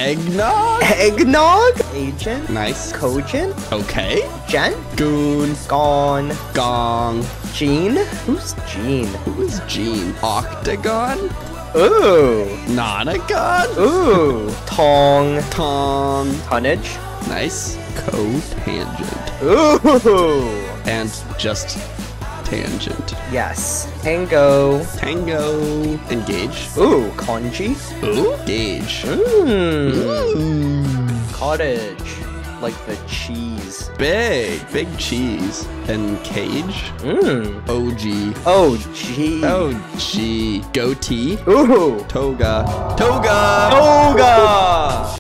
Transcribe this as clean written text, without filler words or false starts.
Eggnog. Eggnog. Agent. Nice. Cogent. Okay. Gent. Goon. Gone. Gong. Gene. Who's Gene? Who's Gene? Octagon. Ooh. Nonagon. Ooh. Tong. Tong. Tonnage. Nice. Cotangent. Ooh. And just tangent. Yes. Tango. Tango. Engage. Ooh. Kanji. Ooh. Gauge. Cottage. Like the cheese. Big cheese. And cage. OG. Oh, gee. OG. Goatee. Ooh. Toga. Toga. Toga.